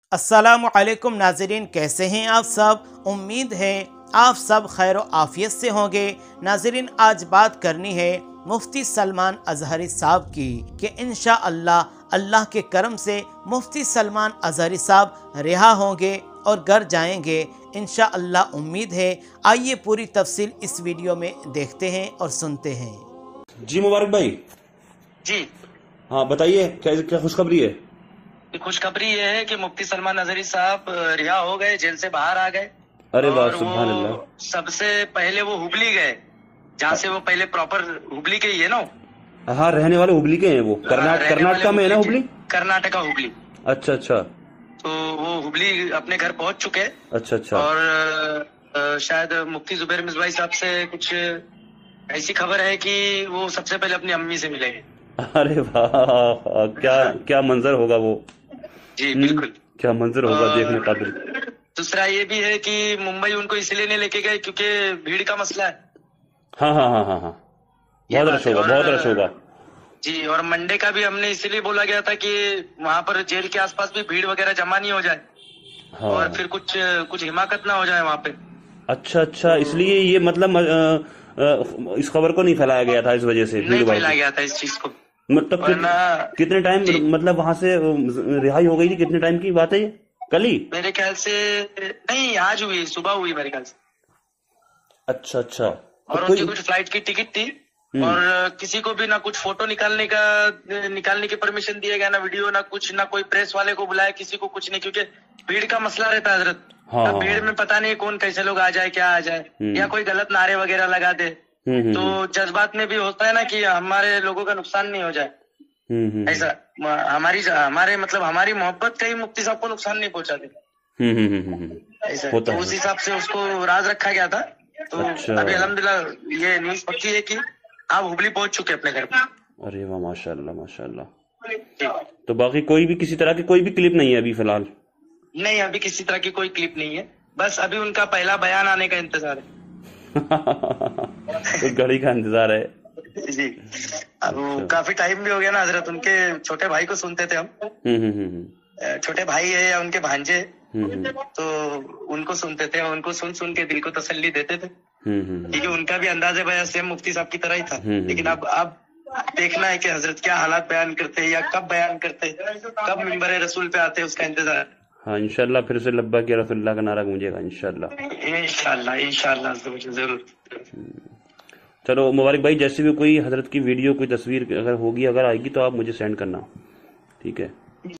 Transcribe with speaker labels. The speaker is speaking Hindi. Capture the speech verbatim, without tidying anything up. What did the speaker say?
Speaker 1: अस्सलामु अलैकुम नाज़रीन, कैसे हैं आप सब। उम्मीद है आप सब खैर आफियत से होंगे। नाज़रीन, आज बात करनी है मुफ्ती सलमान अज़हरी साहब की कि इंशाअल्लाह अल्लाह के करम से मुफ्ती सलमान अज़हरी साहब रिहा होंगे और घर जाएंगे इंशाअल्लाह, उम्मीद है। आइए पूरी तफसील इस वीडियो में देखते हैं और सुनते हैं।
Speaker 2: जी मुबारक भाई।
Speaker 3: जी
Speaker 2: हाँ बताइए, क्या क्या खुशखबरी है?
Speaker 3: खुशखबरी ये है कि मुफ्ती सलमान अज़हरी साहब रिहा हो गए, जेल से बाहर आ गए।
Speaker 2: अरे वाह,
Speaker 3: और
Speaker 2: सुभान अल्लाह।
Speaker 3: वो सबसे पहले वो हुबली गए, जहाँ से वो पहले प्रॉपर हुबली के ही है ना।
Speaker 2: हाँ, रहने वाले हुबली के हैं वो। कर्नाटक कर्नाटका में है ना हुबली?
Speaker 3: कर्नाटका हुबली।
Speaker 2: अच्छा अच्छा।
Speaker 3: तो वो हुबली अपने घर पहुंच चुके हैं।
Speaker 2: अच्छा अच्छा।
Speaker 3: और आ, शायद मुफ्ती जुबैर मिसबाई साहब से कुछ ऐसी खबर है कि वो सबसे पहले अपनी अम्मी से मिलेंगे।
Speaker 2: अरे वाह, क्या क्या मंजर होगा वो।
Speaker 3: जी बिल्कुल,
Speaker 2: क्या मंजर होगा देखने काबिल।
Speaker 3: दूसरा ये भी है कि मुंबई उनको इसलिए नहीं लेके गए क्योंकि भीड़ का मसला है।
Speaker 2: हाँ हाँ हाँ हाँ हाँ, बहुत रश होगा, बहुत रश होगा
Speaker 3: जी। और मंडे का भी हमने इसीलिए बोला गया था कि वहाँ पर जेल के आसपास भी भीड़ वगैरह जमा नहीं हो जाए। हाँ। और फिर कुछ कुछ हिमाकत ना हो जाए वहाँ पे।
Speaker 2: अच्छा अच्छा, तो इसलिए ये मतलब आ, आ, इस खबर को नहीं फैलाया गया था, इस वजह से
Speaker 3: नहीं फैलाया गया था इस चीज को।
Speaker 2: मतलब कित, कितने टाइम मतलब वहाँ से रिहाई हो गई थी? कितने टाइम की बात है ये? कल ही
Speaker 3: मेरे ख्याल से, नहीं आज हुई, सुबह हुई मेरे ख्याल से।
Speaker 2: अच्छा अच्छा।
Speaker 3: और
Speaker 2: तो
Speaker 3: उनकी कुछ फ्लाइट की टिकट थी और किसी को भी ना कुछ फोटो निकालने का निकालने की परमिशन दिया गया, ना वीडियो, ना कुछ, ना कोई प्रेस वाले को बुलाया, किसी को कुछ नहीं, क्योंकि भीड़ का मसला रहता है हजरत।
Speaker 2: हाँ,
Speaker 3: तो भीड़ में पता नहीं कौन कैसे लोग आ जाए, क्या आ जाए, या कोई गलत नारे वगैरह लगा दे। तो जज्बात में भी होता है ना कि हमारे लोगों का नुकसान नहीं हो जाए। ऐसा हमारी हमारे मतलब हमारी मोहब्बत कहीं मुफ्ती साहब को नुकसान नहीं पहुंचाते। ऐसा तो उस हिसाब से उसको राज रखा गया था। तो अच्छा। अभी अल्हम्दुलिल्लाह ये न्यूज पक्की है कि आप हुबली पहुंच चुके अपने घर पे।
Speaker 2: अरे वाह, माशाल्लाह माशाल्लाह। तो बाकी कोई भी किसी तरह की कोई भी क्लिप नहीं है अभी फिलहाल?
Speaker 3: नहीं, अभी किसी तरह की कोई क्लिप नहीं है, बस अभी उनका पहला बयान आने का इंतजार है।
Speaker 2: तो घड़ी का इंतजार है
Speaker 3: जी। अब अच्छा। काफी टाइम भी हो गया ना हजरत, उनके छोटे भाई को सुनते थे हम। छोटे भाई है या उनके भांजे, तो उनको सुनते थे, उनको सुन सुन के दिल को तसल्ली देते थे, क्योंकि उनका भी अंदाज़े बयान सेम मुफ्ती साहब की तरह ही था। लेकिन अब अब देखना है कि हजरत क्या हालात बयान करते हैं या कब बयान करते हैं, कब मिंबर रसूल पे आते हैं, उसका इंतजार।
Speaker 2: हाँ इंशाल्लाह फिर से लब्बा की रसूलुल्लाह का नारा गूंजेगा इंशाल्लाह
Speaker 3: इंशाल्लाह इंशाल्लाह जरूर।
Speaker 2: चलो मुबारक भाई, जैसे भी कोई हजरत की वीडियो, कोई तस्वीर अगर होगी, अगर आएगी तो आप मुझे सेंड करना, ठीक है?